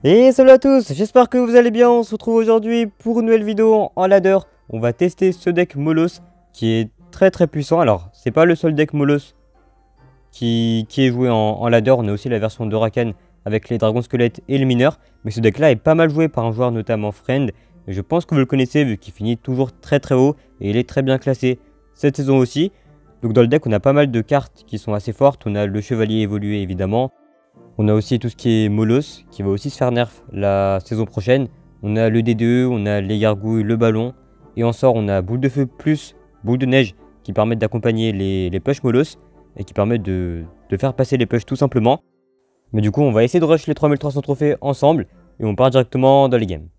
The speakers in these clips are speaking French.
Et salut à tous, j'espère que vous allez bien. On se retrouve aujourd'hui pour une nouvelle vidéo en ladder. On va tester ce deck Molos qui est très puissant. Alors c'est pas le seul deck Molos qui est joué en ladder. On a aussi la version de Rakan avec les dragons squelettes et le mineur. Mais ce deck là est pas mal joué par un joueur notamment Friend. Et je pense que vous le connaissez vu qu'il finit toujours très haut et il est très bien classé cette saison aussi. Donc dans le deck on a pas mal de cartes qui sont assez fortes. On a le chevalier évolué évidemment. On a aussi tout ce qui est Molos qui va aussi se faire nerf la saison prochaine. On a le D2, on a les gargouilles, le ballon. Et en sort on a boule de feu plus boule de neige qui permettent d'accompagner les push Molos. Et qui permettent de faire passer les push tout simplement. Mais du coup on va essayer de rush les 3300 trophées ensemble. Et on part directement dans les games.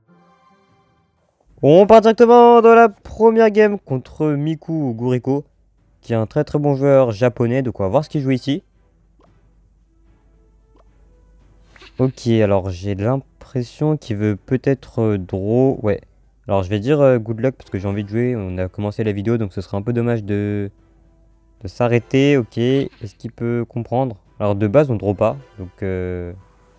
On part directement dans la première game contre Miku Guriko. Qui est un très bon joueur japonais. Donc on va voir ce qu'il joue ici. Ok, alors j'ai l'impression qu'il veut peut-être draw. Ouais. Alors je vais dire good luck parce que j'ai envie de jouer. On a commencé la vidéo donc ce serait un peu dommage de s'arrêter. Ok. Est-ce qu'il peut comprendre? Alors de base on draw pas. Donc je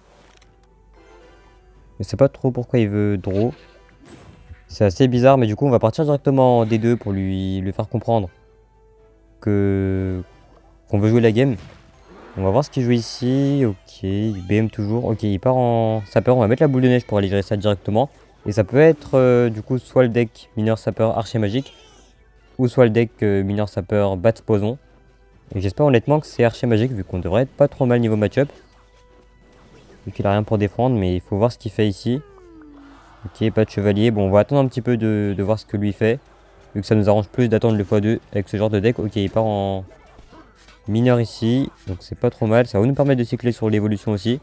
sais pas trop pourquoi il veut draw. C'est assez bizarre mais du coup on va partir directement en D2 pour lui faire comprendre qu'on veut jouer la game. On va voir ce qu'il joue ici. Ok, il BM toujours. Ok, il part en sapeur. On va mettre la boule de neige pour aller gérer ça directement. Et ça peut être du coup soit le deck mineur sapeur archer magique. Ou soit le deck mineur sapeur bat poison. Et j'espère honnêtement que c'est archer magique vu qu'on devrait être pas trop mal niveau match-up. Vu qu'il a rien pour défendre. Mais il faut voir ce qu'il fait ici. Ok, pas de chevalier. Bon, on va attendre un petit peu de voir ce que lui fait. Vu que ça nous arrange plus d'attendre le x2 avec ce genre de deck. Ok, il part en mineur ici, donc c'est pas trop mal. Ça va nous permettre de cycler sur l'évolution aussi.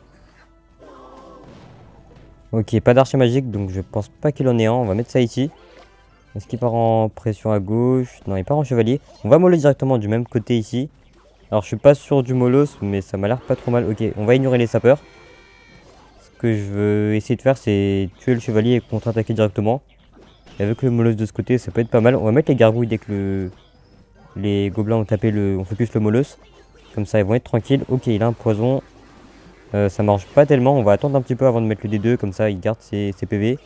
Ok, pas d'archer magique, donc je pense pas qu'il en ait un. On va mettre ça ici. Est-ce qu'il part en pression à gauche? Non, il part en chevalier. On va mollo directement du même côté ici. Alors je suis pas sûr du molos, mais ça m'a l'air pas trop mal. Ok, on va ignorer les sapeurs. Ce que je veux essayer de faire, c'est tuer le chevalier et contre-attaquer directement. Et avec le molos de ce côté, ça peut être pas mal. On va mettre les gargouilles dès que les gobelins ont tapé on focus le molos. Comme ça ils vont être tranquilles. Ok, il a un poison. Ça marche pas tellement. On va attendre un petit peu avant de mettre le D2. Comme ça il garde ses PV.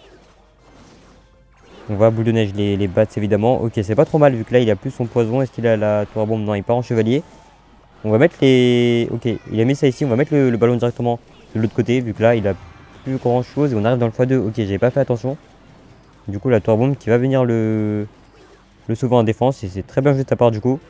On va boule de neige les bats évidemment. Ok, c'est pas trop mal vu que là il a plus son poison. Est-ce qu'il a la tour à bombe? Non, il part en chevalier. On va mettre les... Ok, il a mis ça ici. On va mettre le ballon directement de l'autre côté. Vu que là il a plus grand chose. Et on arrive dans le x2. Ok, j'avais pas fait attention. Du coup la tour à bombe qui va venir le sauver en défense. Et c'est très bien joué de ta part du coup.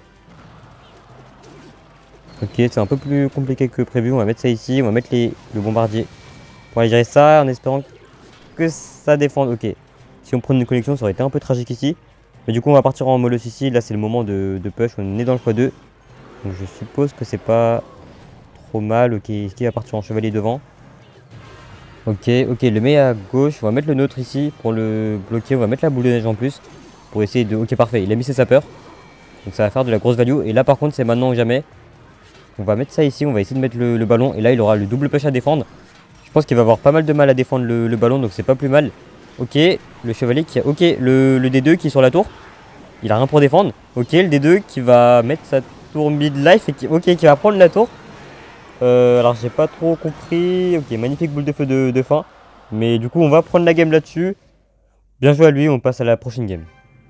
Ok, c'est un peu plus compliqué que prévu. On va mettre ça ici. On va mettre le bombardier pour aller gérer ça en espérant que ça défende. Ok. Si on prend une connexion, ça aurait été un peu tragique ici. Mais du coup, on va partir en molos ici. Là, c'est le moment de push. On est dans le x2. Donc, je suppose que c'est pas trop mal. Ok, est-ce qu'il va partir en chevalier devant? Ok, le met à gauche. On va mettre le nôtre ici pour le bloquer. On va mettre la boule de neige en plus pour essayer de... Ok, parfait. Il a mis ses sapeurs. Donc, ça va faire de la grosse value. Et là, par contre, c'est maintenant ou jamais. On va mettre ça ici, on va essayer de mettre le ballon. Et là, il aura le double push à défendre. Je pense qu'il va avoir pas mal de mal à défendre le ballon, donc c'est pas plus mal. Ok, le chevalier qui a... Ok, le D2 qui est sur la tour. Il a rien pour défendre. Ok, le D2 qui va mettre sa tour mid-life et qui va prendre la tour. Alors, j'ai pas trop compris. Ok, magnifique boule de feu de fin. Mais du coup, on va prendre la game là-dessus. Bien joué à lui, on passe à la prochaine game.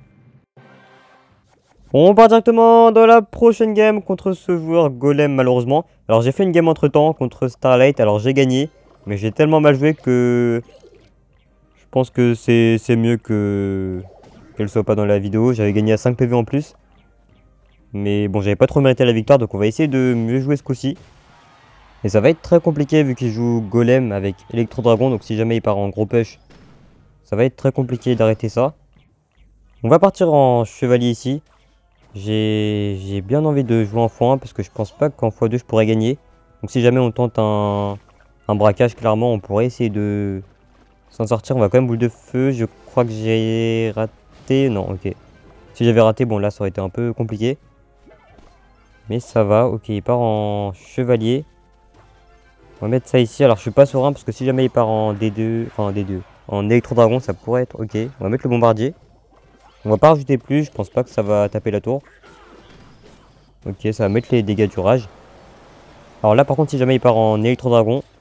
On part directement dans la prochaine game contre ce joueur Golem malheureusement. Alors j'ai fait une game entre temps contre Starlight, alors j'ai gagné. Mais j'ai tellement mal joué que je pense que c'est mieux qu'elle soit pas dans la vidéo. J'avais gagné à 5 PV en plus. Mais bon, j'avais pas trop mérité la victoire, donc on va essayer de mieux jouer ce coup-ci. Et ça va être très compliqué vu qu'il joue Golem avec Electro Dragon. Donc si jamais il part en gros push, ça va être très compliqué d'arrêter ça. On va partir en chevalier ici. J'ai bien envie de jouer en x1 parce que je pense pas qu'en x2 je pourrais gagner. Donc si jamais on tente un braquage, clairement on pourrait essayer de s'en sortir. On va quand même boule de feu. Je crois que j'ai raté. Non, ok. Si j'avais raté, bon là ça aurait été un peu compliqué. Mais ça va. Ok, il part en chevalier. On va mettre ça ici. Alors je suis pas serein parce que si jamais il part en D2, enfin en D2, en électro dragon, ça pourrait être ok. On va mettre le bombardier. On va pas rajouter plus, je pense pas que ça va taper la tour. Ok, ça va mettre les dégâts du rage. Alors là par contre si jamais il part en électro dragon, je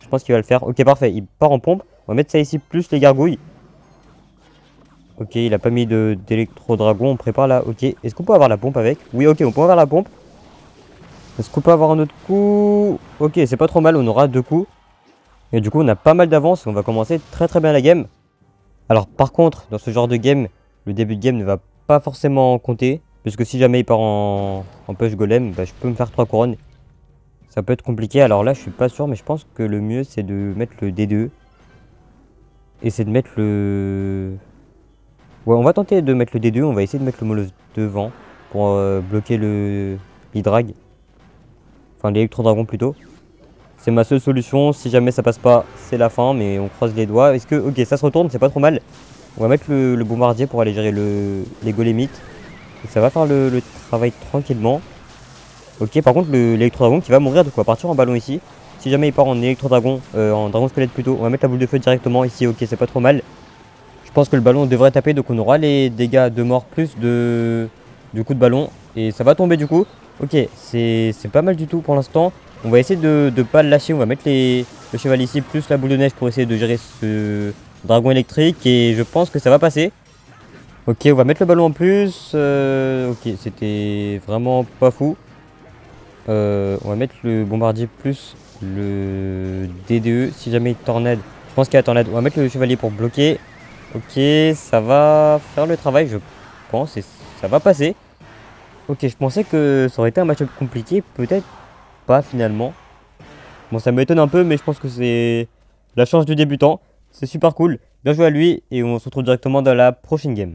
Je pense qu'il va le faire. Ok, parfait. Il part en pompe. On va mettre ça ici, plus les gargouilles. Ok, il a pas mis d'électro-dragon. On prépare là. Ok, est-ce qu'on peut avoir la pompe avec? Oui, ok, on peut avoir la pompe. Est-ce qu'on peut avoir un autre coup? Ok, c'est pas trop mal. On aura 2 coups. Et du coup, on a pas mal d'avance. On va commencer très très bien la game. Alors, par contre, dans ce genre de game, le début de game ne va pas forcément compter. Puisque si jamais il part en push golem, bah, je peux me faire 3 couronnes. Ça peut être compliqué. Alors là, je suis pas sûr, mais je pense que le mieux, c'est de mettre le D2. Et c'est de mettre le... Ouais, on va tenter de mettre le D2. On va essayer de mettre le molosse devant pour bloquer l'Hydrag. Enfin, l'électro-dragon plutôt. C'est ma seule solution. Si jamais ça passe pas, c'est la fin. Mais on croise les doigts. Est-ce que... Ok, ça se retourne, c'est pas trop mal. On va mettre le bombardier pour aller gérer les golémites. Et ça va faire le travail tranquillement. Ok, par contre, l'électro-dragon qui va mourir, donc on va partir en ballon ici. Si jamais il part en électro-dragon, en dragon squelette plutôt, on va mettre la boule de feu directement ici. Ok, c'est pas trop mal. Je pense que le ballon devrait taper, donc on aura les dégâts de mort plus du coup de ballon. Et ça va tomber du coup. Ok, c'est pas mal du tout pour l'instant. On va essayer de pas le lâcher. On va mettre le cheval ici plus la boule de neige pour essayer de gérer ce dragon électrique. Et je pense que ça va passer. Ok, on va mettre le ballon en plus. Ok, c'était vraiment pas fou. On va mettre le bombardier plus le DDE. Si jamais il tornade, je pense qu'il y a tornade. On va mettre le chevalier pour bloquer. Ok, ça va faire le travail, je pense, et ça va passer. Ok, je pensais que ça aurait été un match-up compliqué. Peut-être pas finalement. Bon, ça m'étonne un peu, mais je pense que c'est la chance du débutant. C'est super cool. Bien joué à lui, et on se retrouve directement dans la prochaine game.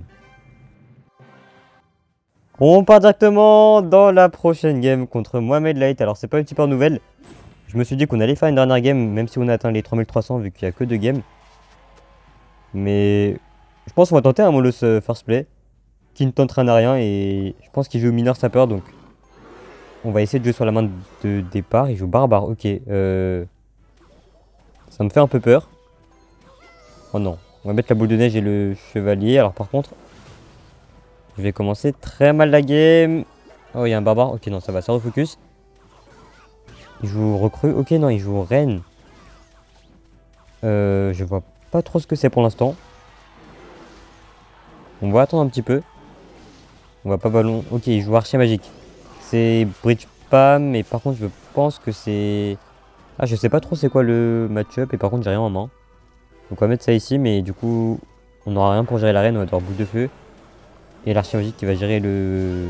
On part directement dans la prochaine game contre Mohamed Light. Alors c'est pas une super nouvelle. Je me suis dit qu'on allait faire une dernière game, même si on a atteint les 3300 vu qu'il n'y a que 2 games. Mais je pense qu'on va tenter un Molos first play qui ne tentera à rien et je pense qu'il joue mineur sapeur, donc on va essayer de jouer sur la main de départ. Il joue barbare, ok. Ça me fait un peu peur. Oh non, on va mettre la boule de neige et le chevalier. Alors par contre, je vais commencer très mal la game. Oh, il y a un barbare. Ok, non, ça va, ça refocus. Il joue recrue. Ok, non, il joue reine. Je vois pas trop ce que c'est pour l'instant. On va attendre un petit peu. On va pas ballon. Ok, il joue archer magique. C'est bridge pam, mais par contre, je pense que c'est... Ah, je sais pas trop c'est quoi le match-up, et par contre, j'ai rien en main. Donc on va mettre ça ici, mais du coup, on n'aura rien pour gérer la reine. On va devoir boule de feu. Et l'archer magique qui va gérer le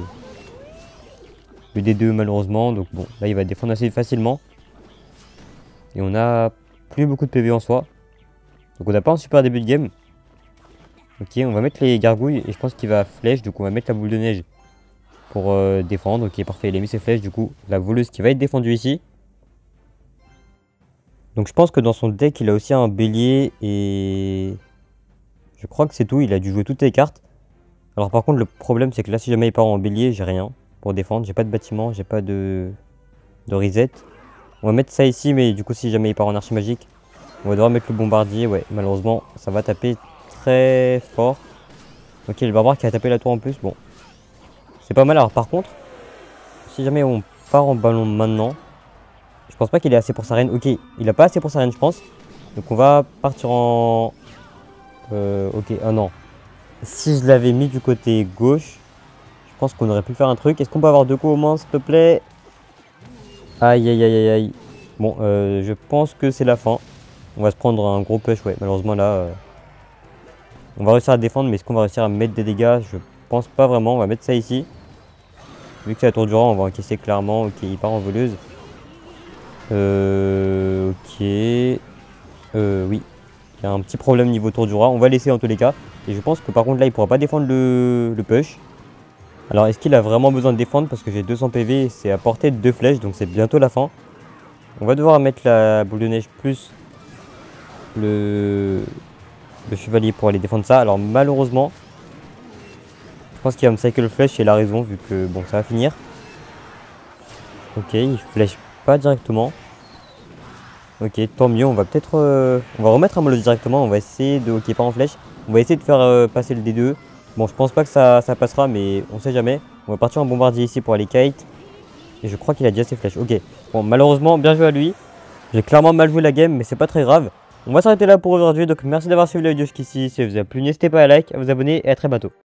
D2 malheureusement. Donc bon, là il va défendre assez facilement. Et on a plus beaucoup de PV en soi. Donc on n'a pas un super début de game. Ok, on va mettre les gargouilles et je pense qu'il va flèche. Donc on va mettre la boule de neige pour défendre. Ok, parfait, il a mis ses flèches. Du coup, la voleuse qui va être défendue ici. Donc je pense que dans son deck, il a aussi un bélier et... Je crois que c'est tout, il a dû jouer toutes les cartes. Alors par contre, le problème, c'est que là, si jamais il part en bélier, j'ai rien pour défendre. J'ai pas de bâtiment, j'ai pas de reset. On va mettre ça ici, mais du coup, si jamais il part en archi magique, on va devoir mettre le bombardier. Ouais, malheureusement, ça va taper très fort. Ok, le barbare qui a tapé la tour en plus, bon. C'est pas mal. Alors par contre, si jamais on part en ballon maintenant, je pense pas qu'il ait assez pour sa reine. Ok, il a pas assez pour sa reine, je pense. Donc on va partir en... ok, ah non. Si je l'avais mis du côté gauche, je pense qu'on aurait pu faire un truc. Est-ce qu'on peut avoir 2 coups au moins, s'il te plaît? Aïe, aïe, aïe, aïe, aïe. Bon, je pense que c'est la fin. On va se prendre un gros push, ouais. Malheureusement, là, on va réussir à défendre, mais est-ce qu'on va réussir à mettre des dégâts? Je pense pas vraiment. On va mettre ça ici. Vu que c'est la tour du roi, on va encaisser clairement. Ok, il part en voleuse. Ok. Oui. Il y a un petit problème niveau tour du roi. On va laisser en tous les cas. Et je pense que par contre là, il pourra pas défendre le push. Alors est-ce qu'il a vraiment besoin de défendre? Parce que j'ai 200 PV. C'est à portée de 2 flèches. Donc c'est bientôt la fin. On va devoir mettre la boule de neige plus le chevalier pour aller défendre ça. Alors malheureusement, je pense qu'il va me cycle flèche et il a raison. Vu que bon, ça va finir. Ok, il flèche pas directement. Ok, tant mieux, on va peut-être... on va remettre un Molos directement, on va essayer de... Ok, pas en flèche. On va essayer de faire passer le D2. Bon, je pense pas que ça passera, mais on sait jamais. On va partir en bombardier ici pour aller kite. Et je crois qu'il a déjà ses flèches. Ok, bon, malheureusement, bien joué à lui. J'ai clairement mal joué la game, mais c'est pas très grave. On va s'arrêter là pour aujourd'hui, donc merci d'avoir suivi la vidéo jusqu'ici. Si elle vous a plu, n'hésitez pas à like, à vous abonner et à très bientôt.